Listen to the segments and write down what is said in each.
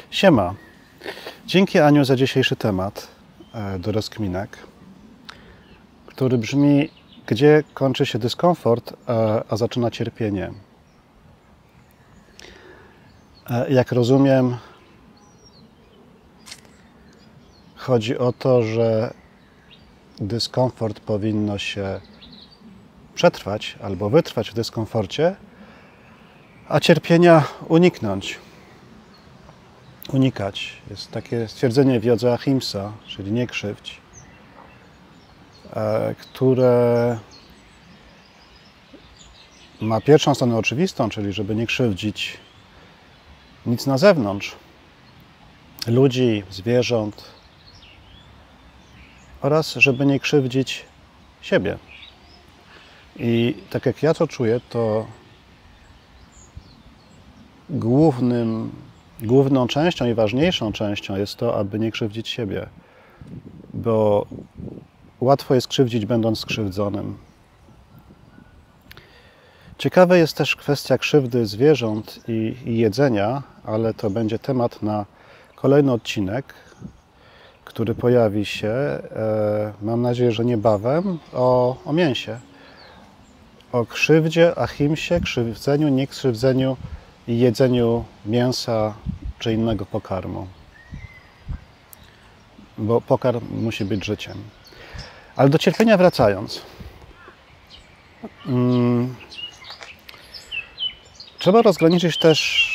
Siema. Dzięki Aniu za dzisiejszy temat do rozkminek, który brzmi: gdzie kończy się dyskomfort, a zaczyna cierpienie? Jak rozumiem, chodzi o to, że dyskomfort powinno się przetrwać albo wytrwać w dyskomforcie, a cierpienia unikać. Jest takie stwierdzenie w jodze Ahimsa, czyli nie krzywdź, które ma pierwszą stronę oczywistą, czyli żeby nie krzywdzić nic na zewnątrz, ludzi, zwierząt, oraz żeby nie krzywdzić siebie. I tak jak ja to czuję, to główną częścią i ważniejszą częścią jest to, aby nie krzywdzić siebie, bo łatwo jest krzywdzić, będąc skrzywdzonym. Ciekawa jest też kwestia krzywdy zwierząt i jedzenia, ale to będzie temat na kolejny odcinek, który pojawi się, mam nadzieję, że niebawem, o mięsie. O krzywdzie, ahimsie, krzywdzeniu, niekrzywdzeniu i jedzeniu mięsa czy innego pokarmu. Bo pokarm musi być życiem. Ale do cierpienia wracając. Trzeba rozgraniczyć też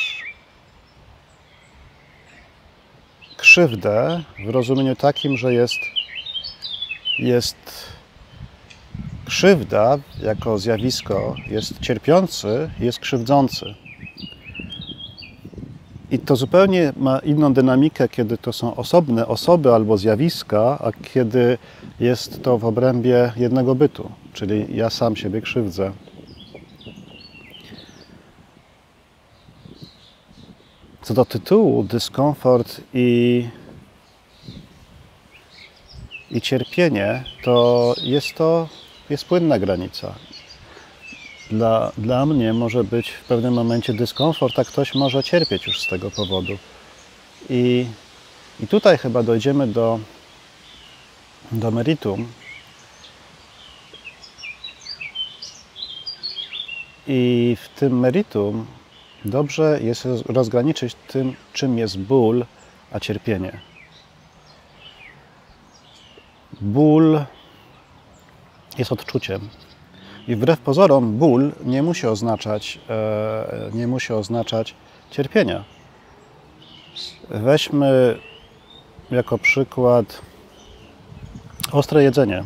krzywdę w rozumieniu takim, że jest krzywda jako zjawisko, jest cierpiący, jest krzywdzący. I to zupełnie ma inną dynamikę, kiedy to są osobne osoby albo zjawiska, a kiedy jest to w obrębie jednego bytu, czyli ja sam siebie krzywdzę. Co do tytułu, dyskomfort i cierpienie, to jest płynna granica. Dla mnie może być w pewnym momencie dyskomfort, a ktoś może cierpieć już z tego powodu. I tutaj chyba dojdziemy do meritum. I w tym meritum dobrze jest rozgraniczyć tym, czym jest ból, a cierpienie. Ból jest odczuciem. I wbrew pozorom ból nie musi oznaczać cierpienia. Weźmy jako przykład ostre jedzenie,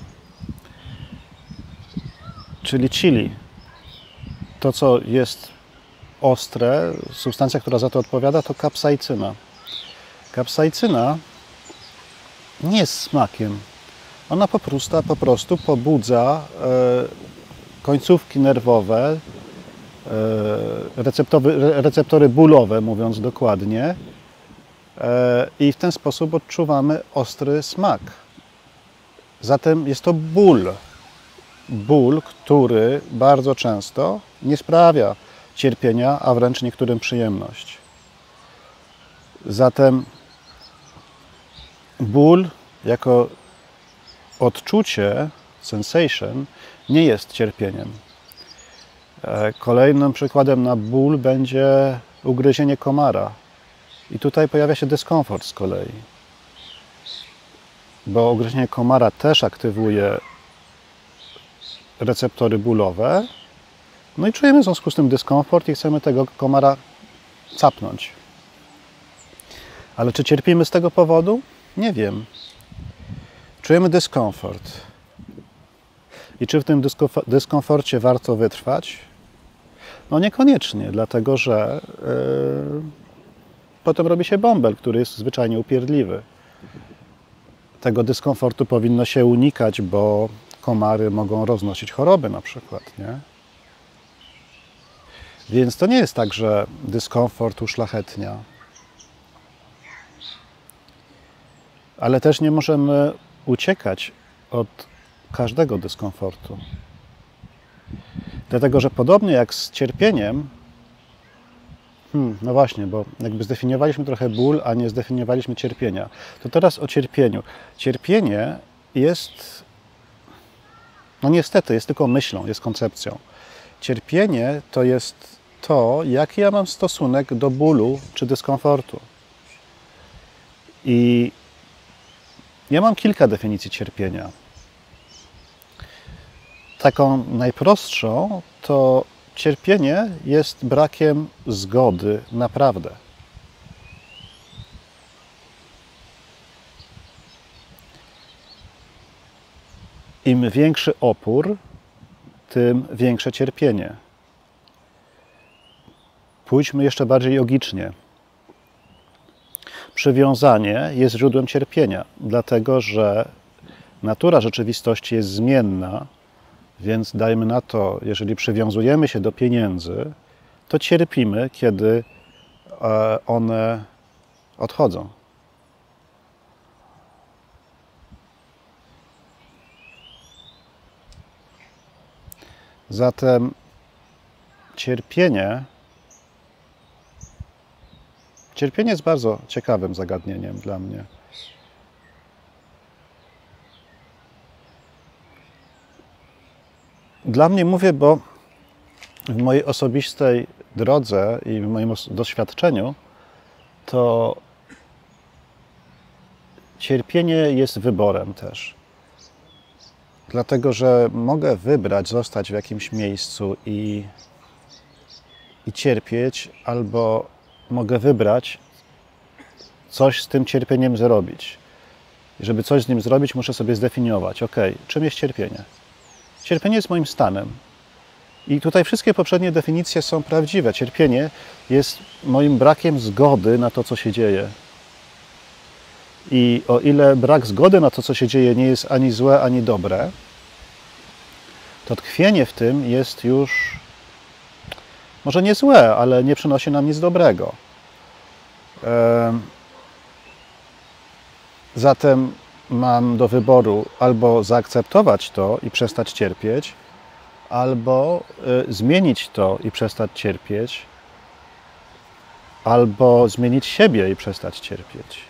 czyli chili. To, co jest ostre, substancja, która za to odpowiada, to kapsaicyna. Kapsaicyna nie jest smakiem. Ona po prostu pobudza końcówki nerwowe, receptory bólowe, mówiąc dokładnie, i w ten sposób odczuwamy ostry smak. Zatem jest to ból. Ból, który bardzo często nie sprawia cierpienia, a wręcz niektórym przyjemność. Zatem ból jako odczucie, sensation, nie jest cierpieniem. Kolejnym przykładem na ból będzie ugryzienie komara. I tutaj pojawia się dyskomfort z kolei. Bo ugryzienie komara też aktywuje receptory bólowe. No i czujemy w związku z tym dyskomfort i chcemy tego komara capnąć. Ale czy cierpimy z tego powodu? Nie wiem. Czujemy dyskomfort. I czy w tym dyskomforcie warto wytrwać? No niekoniecznie, dlatego że potem robi się bąbel, który jest zwyczajnie upierdliwy. Tego dyskomfortu powinno się unikać, bo komary mogą roznosić choroby na przykład, nie? Więc to nie jest tak, że dyskomfort uszlachetnia. Ale też nie możemy uciekać od każdego dyskomfortu. Dlatego, że podobnie jak z cierpieniem, No właśnie, bo jakby zdefiniowaliśmy trochę ból, a nie zdefiniowaliśmy cierpienia. To teraz o cierpieniu. Cierpienie jest, no niestety, jest tylko myślą, jest koncepcją. Cierpienie to jest to, jaki ja mam stosunek do bólu czy dyskomfortu. I ja mam kilka definicji cierpienia. Taką najprostszą to cierpienie jest brakiem zgody naprawdę. Im większy opór, tym większe cierpienie. Pójdźmy jeszcze bardziej logicznie. Przywiązanie jest źródłem cierpienia, dlatego że natura rzeczywistości jest zmienna, więc dajmy na to, jeżeli przywiązujemy się do pieniędzy, to cierpimy, kiedy one odchodzą. Zatem cierpienie jest bardzo ciekawym zagadnieniem dla mnie. Dla mnie mówię, bo w mojej osobistej drodze i w moim doświadczeniu to cierpienie jest wyborem też. Dlatego, że mogę wybrać zostać w jakimś miejscu i cierpieć, albo mogę wybrać coś z tym cierpieniem zrobić. I żeby coś z nim zrobić, muszę sobie zdefiniować, czym jest cierpienie? Cierpienie jest moim stanem. I tutaj wszystkie poprzednie definicje są prawdziwe. Cierpienie jest moim brakiem zgody na to, co się dzieje. I o ile brak zgody na to, co się dzieje, nie jest ani złe, ani dobre, to tkwienie w tym jest już może nie złe, ale nie przynosi nam nic dobrego. Zatem mam do wyboru albo zaakceptować to i przestać cierpieć, albo zmienić to i przestać cierpieć, albo zmienić siebie i przestać cierpieć.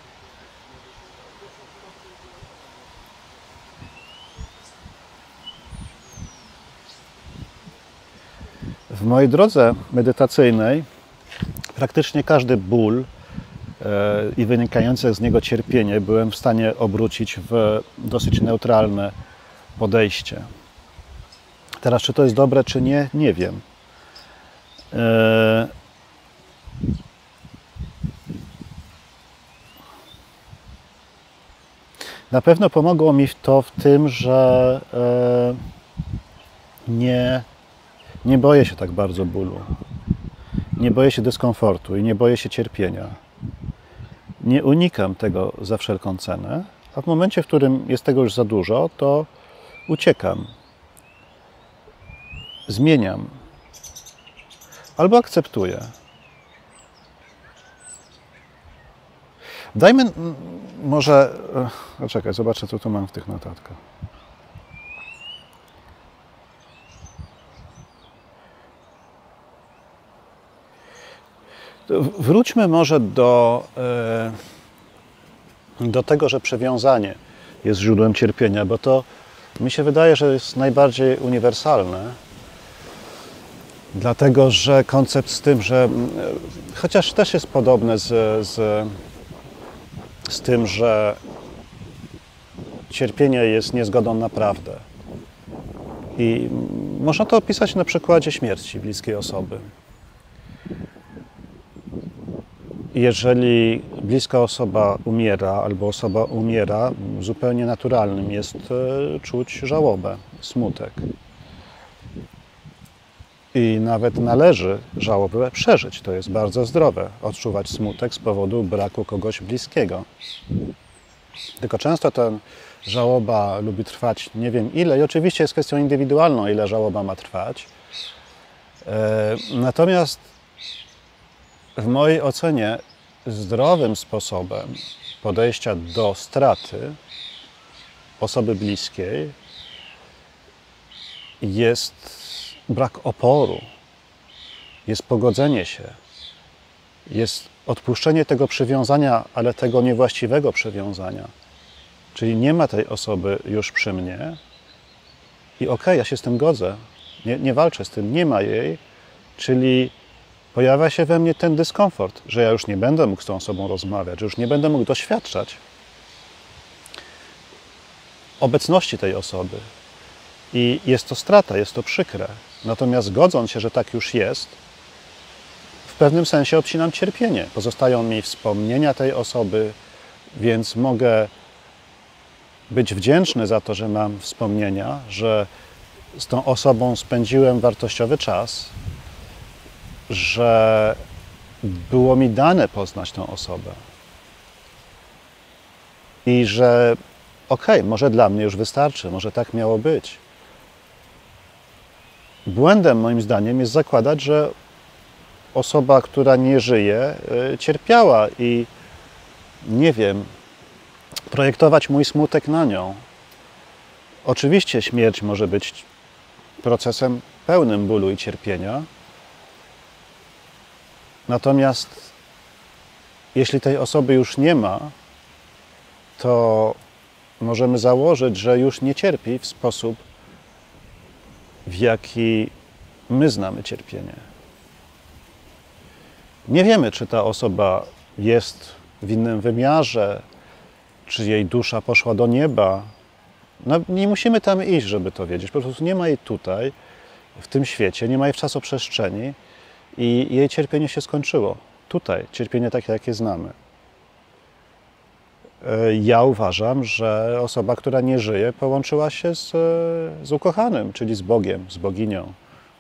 W mojej drodze medytacyjnej praktycznie każdy ból i wynikające z niego cierpienie byłem w stanie obrócić w dosyć neutralne podejście. Teraz, czy to jest dobre, czy nie, nie wiem. Na pewno pomogło mi to w tym, że nie boję się tak bardzo bólu. Nie boję się dyskomfortu i nie boję się cierpienia. Nie unikam tego za wszelką cenę, a w momencie, w którym jest tego już za dużo, to uciekam. Zmieniam. Albo akceptuję. Dajmy może... Czekaj, zobaczę, co tu mam w tych notatkach. Wróćmy może do tego, że przywiązanie jest źródłem cierpienia, bo to mi się wydaje, że jest najbardziej uniwersalne, dlatego że koncept z tym, że chociaż też jest podobne z tym, że cierpienie jest niezgodą na prawdę. I można to opisać na przykładzie śmierci bliskiej osoby. Jeżeli bliska osoba umiera, albo osoba umiera, zupełnie naturalnym jest czuć żałobę, smutek. I nawet należy żałobę przeżyć. To jest bardzo zdrowe, odczuwać smutek z powodu braku kogoś bliskiego. Tylko często ta żałoba lubi trwać nie wiem ile i oczywiście jest kwestią indywidualną, ile żałoba ma trwać. Natomiast w mojej ocenie zdrowym sposobem podejścia do straty osoby bliskiej jest brak oporu, jest pogodzenie się, jest odpuszczenie tego przywiązania, ale tego niewłaściwego przywiązania. Czyli nie ma tej osoby już przy mnie i okej, ja się z tym godzę, nie walczę z tym, nie ma jej, czyli pojawia się we mnie ten dyskomfort, że ja już nie będę mógł z tą osobą rozmawiać, że już nie będę mógł doświadczać obecności tej osoby. I jest to strata, jest to przykre. Natomiast godząc się, że tak już jest, w pewnym sensie odcinam cierpienie. Pozostają mi wspomnienia tej osoby, więc mogę być wdzięczny za to, że mam wspomnienia, że z tą osobą spędziłem wartościowy czas, że było mi dane poznać tą osobę i że okej, może dla mnie już wystarczy, może tak miało być. Błędem moim zdaniem jest zakładać, że osoba, która nie żyje, cierpiała i nie wiem, projektować mój smutek na nią. Oczywiście śmierć może być procesem pełnym bólu i cierpienia, natomiast jeśli tej osoby już nie ma, to możemy założyć, że już nie cierpi w sposób, w jaki my znamy cierpienie. Nie wiemy, czy ta osoba jest w innym wymiarze, czy jej dusza poszła do nieba. No, nie musimy tam iść, żeby to wiedzieć. Po prostu nie ma jej tutaj, w tym świecie, nie ma jej w czasoprzestrzeni i jej cierpienie się skończyło. Tutaj, cierpienie takie, jakie znamy. Ja uważam, że osoba, która nie żyje, połączyła się z ukochanym, czyli z Bogiem, z boginią.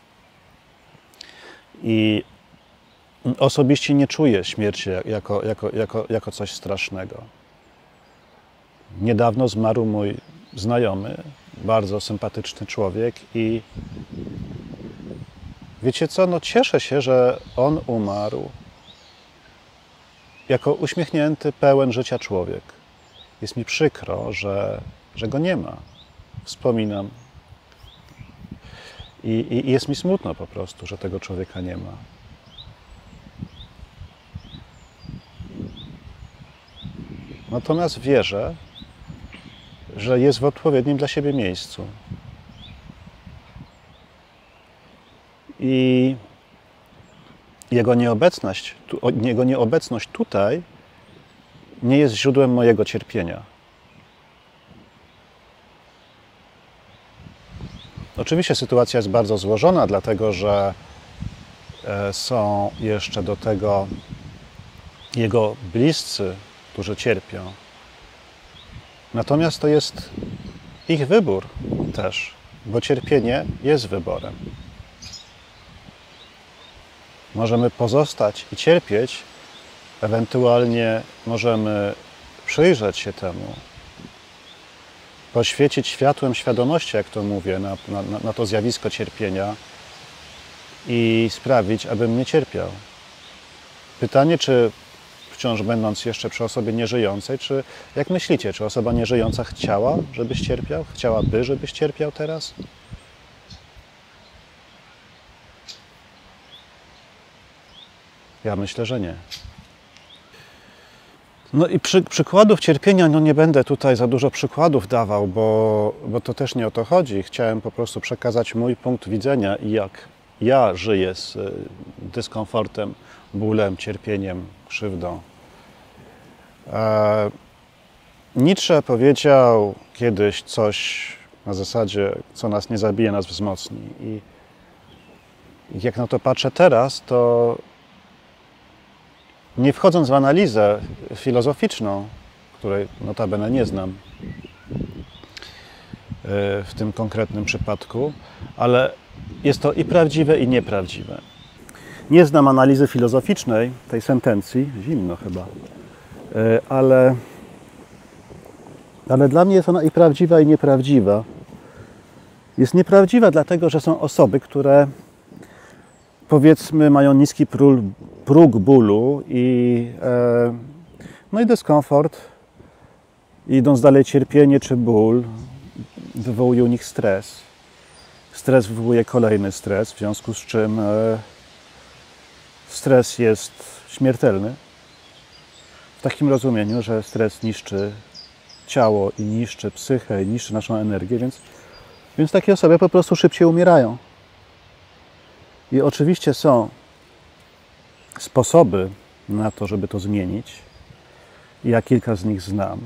I osobiście nie czuję śmierci jako coś strasznego. Niedawno zmarł mój znajomy, bardzo sympatyczny człowiek i wiecie co, no cieszę się, że on umarł jako uśmiechnięty, pełen życia człowiek. Jest mi przykro, że go nie ma. Wspominam. I jest mi smutno po prostu, że tego człowieka nie ma. Natomiast wierzę, że jest w odpowiednim dla siebie miejscu. I jego nieobecność tutaj nie jest źródłem mojego cierpienia. Oczywiście sytuacja jest bardzo złożona, dlatego że są jeszcze do tego jego bliscy, którzy cierpią. Natomiast to jest ich wybór też, bo cierpienie jest wyborem. Możemy pozostać i cierpieć, ewentualnie możemy przyjrzeć się temu, poświecić światłem świadomości, jak to mówię, na to zjawisko cierpienia i sprawić, abym nie cierpiał. Pytanie, czy wciąż będąc jeszcze przy osobie nieżyjącej, czy jak myślicie, czy osoba nieżyjąca chciała, żebyś cierpiał? Chciałaby, żebyś cierpiał teraz? Ja myślę, że nie. No i przykładów cierpienia, no nie będę tutaj za dużo przykładów dawał, bo to też nie o to chodzi. Chciałem po prostu przekazać mój punkt widzenia i jak ja żyję z dyskomfortem, bólem, cierpieniem, krzywdą. Nietzsche powiedział kiedyś coś na zasadzie, co nas nie zabije, nas wzmocni. I jak na to patrzę teraz, to nie wchodząc w analizę filozoficzną, której notabene nie znam w tym konkretnym przypadku, ale jest to i prawdziwe, i nieprawdziwe. Nie znam analizy filozoficznej tej sentencji, zimno chyba, ale dla mnie jest ona i prawdziwa, i nieprawdziwa. Jest nieprawdziwa dlatego, że są osoby, które powiedzmy mają niski próg bólu no i dyskomfort, idąc dalej cierpienie czy ból, wywołuje u nich stres. Stres wywołuje kolejny stres, w związku z czym stres jest śmiertelny. W takim rozumieniu, że stres niszczy ciało i niszczy psychę, i niszczy naszą energię, więc takie osoby po prostu szybciej umierają. I oczywiście są sposoby na to, żeby to zmienić. Ja kilka z nich znam.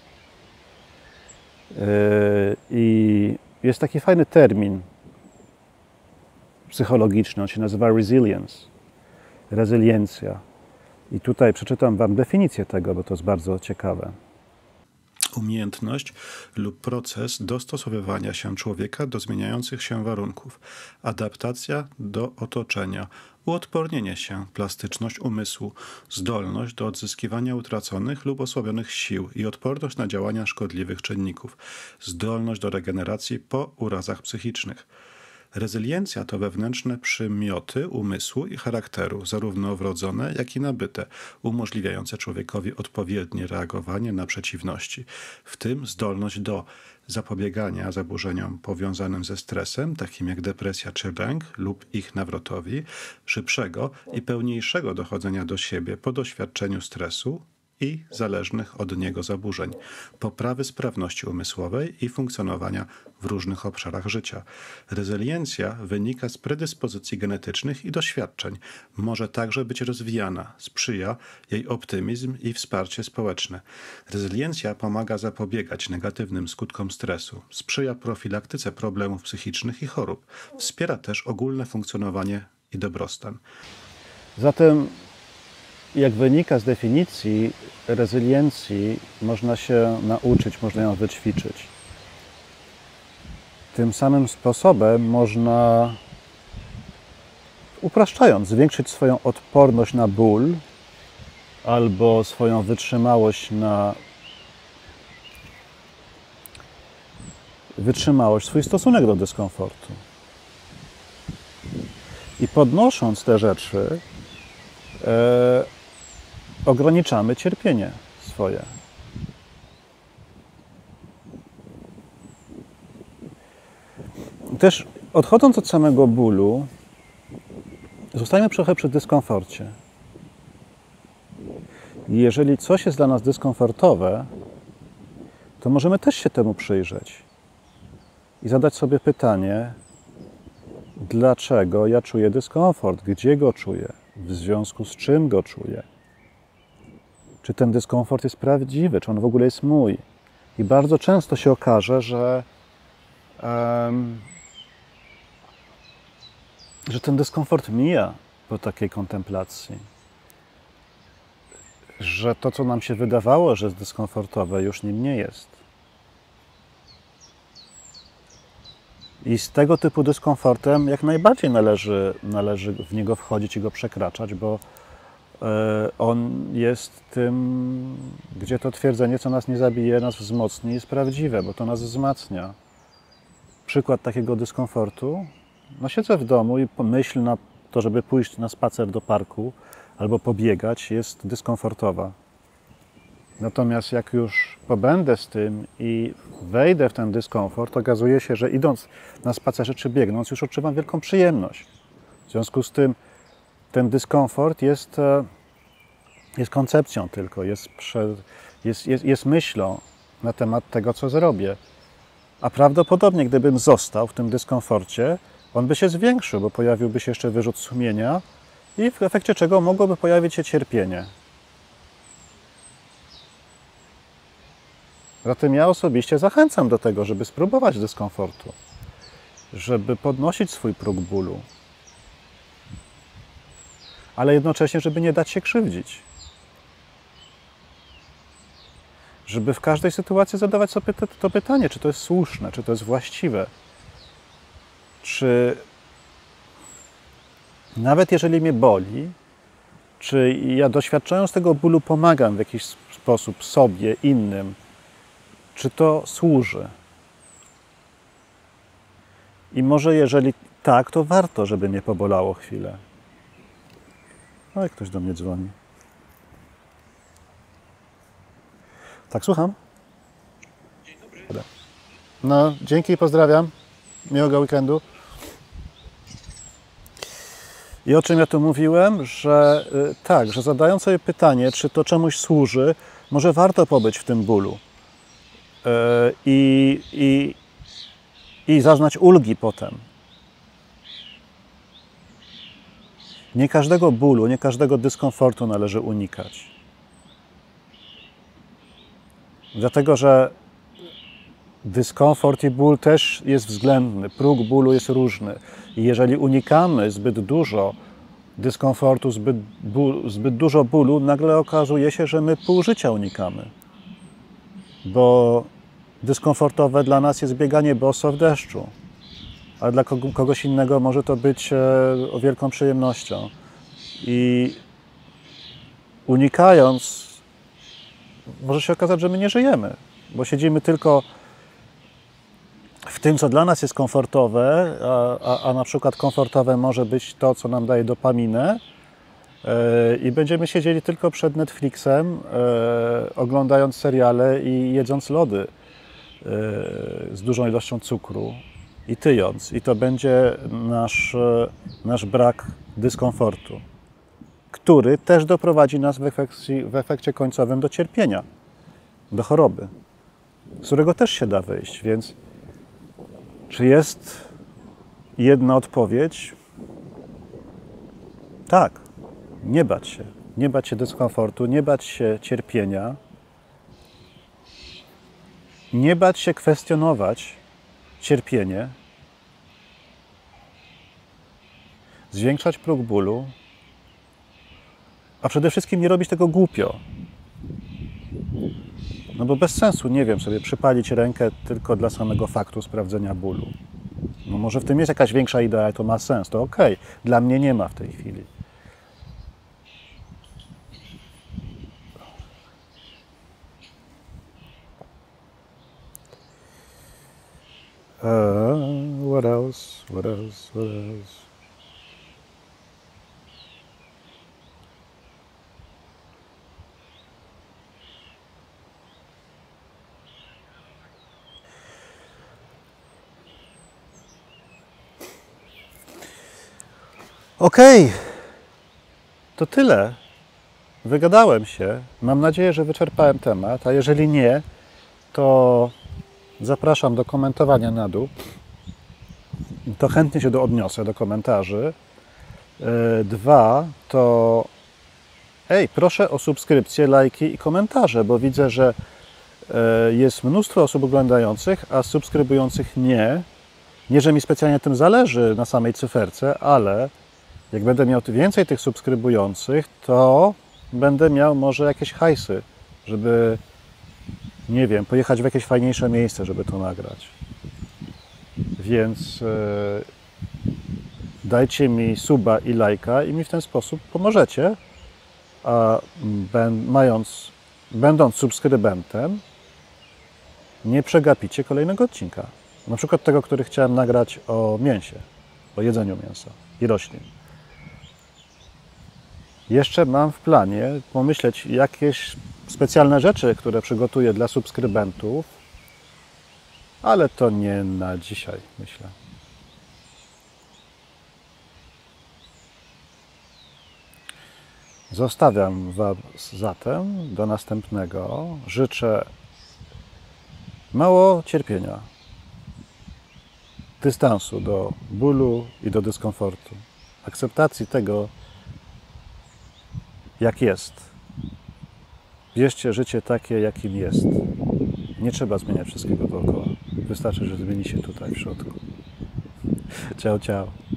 I jest taki fajny termin psychologiczny, on się nazywa resilience, rezyliencja. I tutaj przeczytam Wam definicję tego, bo to jest bardzo ciekawe. Umiejętność lub proces dostosowywania się człowieka do zmieniających się warunków, adaptacja do otoczenia, uodpornienie się, plastyczność umysłu, zdolność do odzyskiwania utraconych lub osłabionych sił i odporność na działania szkodliwych czynników, zdolność do regeneracji po urazach psychicznych. Rezyliencja to wewnętrzne przymioty umysłu i charakteru, zarówno wrodzone, jak i nabyte, umożliwiające człowiekowi odpowiednie reagowanie na przeciwności, w tym zdolność do zapobiegania zaburzeniom powiązanym ze stresem, takim jak depresja czy lęk lub ich nawrotowi, szybszego i pełniejszego dochodzenia do siebie po doświadczeniu stresu i zależnych od niego zaburzeń, poprawy sprawności umysłowej i funkcjonowania w różnych obszarach życia. Rezyliencja wynika z predyspozycji genetycznych i doświadczeń. Może także być rozwijana, sprzyja jej optymizm i wsparcie społeczne. Rezyliencja pomaga zapobiegać negatywnym skutkom stresu, sprzyja profilaktyce problemów psychicznych i chorób, wspiera też ogólne funkcjonowanie i dobrostan. Zatem jak wynika z definicji, rezyliencji można się nauczyć, można ją wyćwiczyć. Tym samym sposobem można, upraszczając, zwiększyć swoją odporność na ból albo swoją wytrzymałość swój stosunek do dyskomfortu. I podnosząc te rzeczy, ograniczamy cierpienie swoje. Też odchodząc od samego bólu, zostajemy trochę przy dyskomforcie. Jeżeli coś jest dla nas dyskomfortowe, to możemy też się temu przyjrzeć i zadać sobie pytanie, dlaczego ja czuję dyskomfort, gdzie go czuję, w związku z czym go czuję. Czy ten dyskomfort jest prawdziwy, czy on w ogóle jest mój. I bardzo często się okaże, że ten dyskomfort mija po takiej kontemplacji. Że to, co nam się wydawało, że jest dyskomfortowe, już nim nie jest. I z tego typu dyskomfortem jak najbardziej należy w niego wchodzić i go przekraczać, bo on jest tym, gdzie to twierdzenie, co nas nie zabije, nas wzmocni, jest prawdziwe, bo to nas wzmacnia. Przykład takiego dyskomfortu. No siedzę w domu i myśl na to, żeby pójść na spacer do parku albo pobiegać, jest dyskomfortowa. Natomiast jak już pobędę z tym i wejdę w ten dyskomfort, okazuje się, że idąc na spacerze czy biegnąc, już odczuwam wielką przyjemność. W związku z tym ten dyskomfort jest koncepcją tylko, jest myślą na temat tego, co zrobię. A prawdopodobnie, gdybym został w tym dyskomforcie, on by się zwiększył, bo pojawiłby się jeszcze wyrzut sumienia i w efekcie czego mogłoby pojawić się cierpienie. Zatem ja osobiście zachęcam do tego, żeby spróbować dyskomfortu, żeby podnosić swój próg bólu, ale jednocześnie, żeby nie dać się krzywdzić. Żeby w każdej sytuacji zadawać sobie to pytanie, czy to jest słuszne, czy to jest właściwe. Czy nawet jeżeli mnie boli, czy ja doświadczając tego bólu pomagam w jakiś sposób sobie, innym, czy to służy? I może jeżeli tak, to warto, żeby mnie pobolało chwilę. No i ktoś do mnie dzwoni. Tak, słucham? Dzień dobry. No, dzięki, pozdrawiam. Miłego weekendu. I o czym ja tu mówiłem? Że tak, że zadając sobie pytanie, czy to czemuś służy, może warto pobyć w tym bólu i zaznać ulgi potem. Nie każdego bólu, nie każdego dyskomfortu należy unikać. Dlatego, że dyskomfort i ból też jest względny, próg bólu jest różny. I jeżeli unikamy zbyt dużo dyskomfortu, zbyt dużo bólu, nagle okazuje się, że my pół życia unikamy. Bo dyskomfortowe dla nas jest bieganie boso w deszczu, a dla kogoś innego może to być wielką przyjemnością. I unikając, może się okazać, że my nie żyjemy, bo siedzimy tylko w tym, co dla nas jest komfortowe, a na przykład komfortowe może być to, co nam daje dopaminę, i będziemy siedzieli tylko przed Netflixem, oglądając seriale i jedząc lody z dużą ilością cukru i tyjąc. I to będzie nasz brak dyskomfortu, który też doprowadzi nas w efekcie końcowym do cierpienia, do choroby, z którego też się da wyjść. Więc czy jest jedna odpowiedź? Tak. Nie bać się. Nie bać się dyskomfortu, nie bać się cierpienia, nie bać się kwestionować cierpienie, zwiększać próg bólu, a przede wszystkim nie robić tego głupio. No bo bez sensu, nie wiem, sobie przypalić rękę tylko dla samego faktu sprawdzenia bólu. No może w tym jest jakaś większa idea, to ma sens, to okej. Dla mnie nie ma w tej chwili. What else? What else? What else? Okej, to tyle. Wygadałem się. Mam nadzieję, że wyczerpałem temat, a jeżeli nie, to zapraszam do komentowania na dół. To chętnie się odniosę do komentarzy. 2, to proszę o subskrypcję, lajki i komentarze, bo widzę, że jest mnóstwo osób oglądających, a subskrybujących nie. Nie, że mi specjalnie tym zależy na samej cyferce, ale jak będę miał więcej tych subskrybujących, to będę miał może jakieś hajsy, żeby, nie wiem, pojechać w jakieś fajniejsze miejsce, żeby to nagrać. Więc dajcie mi suba i lajka i mi w ten sposób pomożecie, a będąc subskrybentem, nie przegapicie kolejnego odcinka. Na przykład tego, który chciałem nagrać o mięsie, o jedzeniu mięsa i roślin. Jeszcze mam w planie pomyśleć jakieś specjalne rzeczy, które przygotuję dla subskrybentów, ale to nie na dzisiaj, myślę. Zostawiam Was zatem do następnego. Życzę mało cierpienia, dystansu do bólu i do dyskomfortu, akceptacji tego, jak jest. Bierzcie życie takie, jakim jest. Nie trzeba zmieniać wszystkiego dookoła. Wystarczy, że zmieni się tutaj w środku. Ciao, ciao.